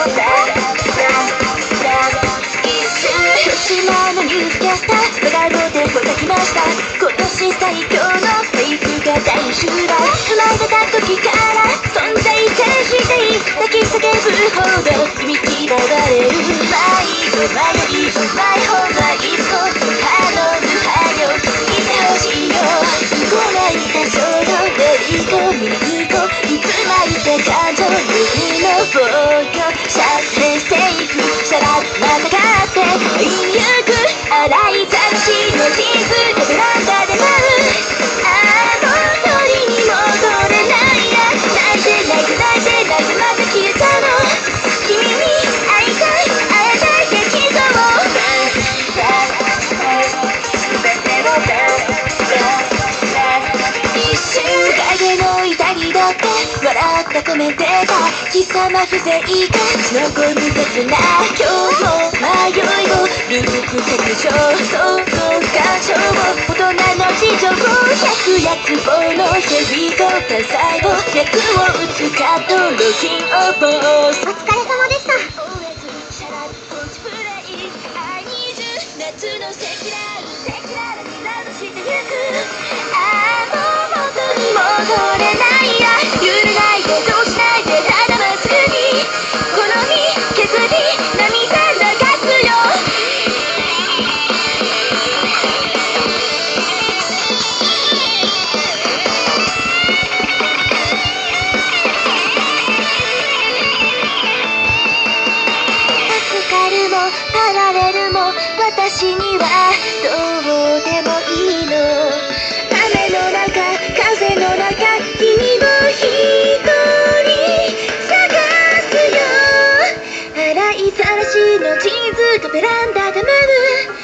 島のニュースキャスターメガロでこたきました。今年最強のフェイクが大襲来。生まれた時から存在感してい泣き叫ぶほど導きられる。迷子迷い迷ほうがいつも頼むはよいてほしいよ。ごめんた衝動でリコミニコいつまいて感情指の防御シャッテセーフシャラッまたがって言いゆく洗いざらしのチーズでベランダで舞うあの鳥に戻れないや泣いて泣いて泣いて泣いてまた消えたの君に会いたい会いたいってきそう一瞬影の痛りだって笑ったコメンテーター貴様不正解残る切な今日も迷いをループ拡張想像感情を大人の事情を百薬法のセリフ単細胞脈を打つカットロキンオーボースお疲れ様でした。夏のセキラルにラブしてゆくあの元に戻れないや揺れないでどうしないでただまっすぐに好み削り涙流すよ助かるもパラレルも私にはどうでもいいの雨の中風の中君を一人探すよ洗いざらしのチーズがベランダで舞う